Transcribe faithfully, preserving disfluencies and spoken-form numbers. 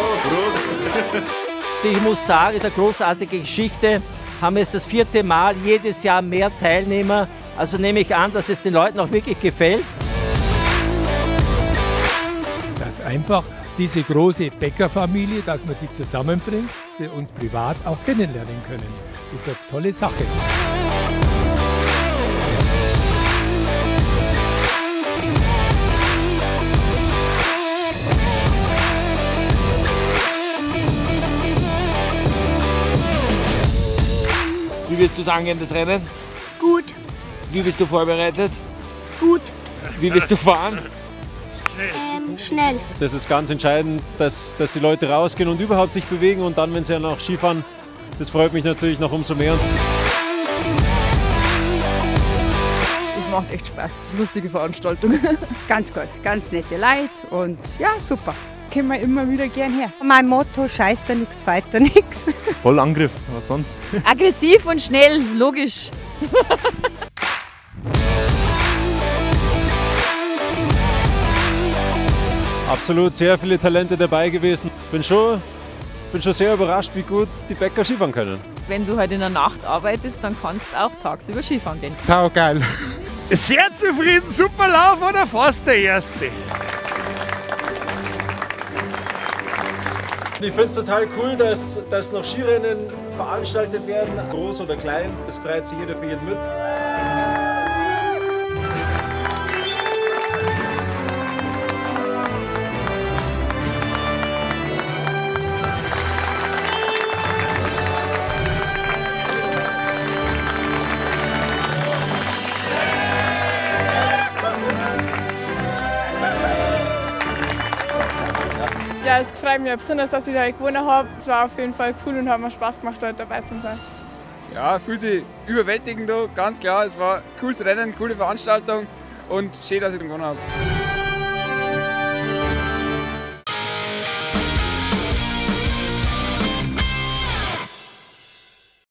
Prost. Ich muss sagen, es ist eine großartige Geschichte. Haben jetzt das vierte Mal, jedes Jahr mehr Teilnehmer. Also nehme ich an, dass es den Leuten auch wirklich gefällt. Dass einfach diese große Bäckerfamilie, dass man die zusammenbringt, die uns privat auch kennenlernen können. Das ist eine tolle Sache. Wie wirst du sagen, das Rennen? Gut. Wie bist du vorbereitet? Gut. Wie wirst du fahren? Ähm, schnell. Das ist ganz entscheidend, dass, dass die Leute rausgehen und überhaupt sich bewegen und dann, wenn sie ja noch Skifahren, das freut mich natürlich noch umso mehr. Es macht echt Spaß, lustige Veranstaltung. Ganz gut, ganz nette Leute und ja, super. Kommen wir immer wieder gern her. Mein Motto, scheiß da nix, weiter nix. Voll Angriff, was sonst? Aggressiv und schnell, logisch. Absolut sehr viele Talente dabei gewesen. Bin schon, bin schon sehr überrascht, wie gut die Bäcker Skifahren können. Wenn du halt in der Nacht arbeitest, dann kannst du auch tagsüber Skifahren gehen. Sau geil. Sehr zufrieden, super Lauf oder fast der Erste. Ich finde es total cool, dass, dass noch Skirennen veranstaltet werden, groß oder klein. Es freut sich jeder für jeden mit. Ja, es freut mich besonders, dass ich da gewonnen habe. Es war auf jeden Fall cool und hat mir Spaß gemacht, dort dabei zu sein. Ja, fühlt sich überwältigend, ganz klar. Es war ein cooles Rennen, coole Veranstaltung und schön, dass ich gewonnen habe.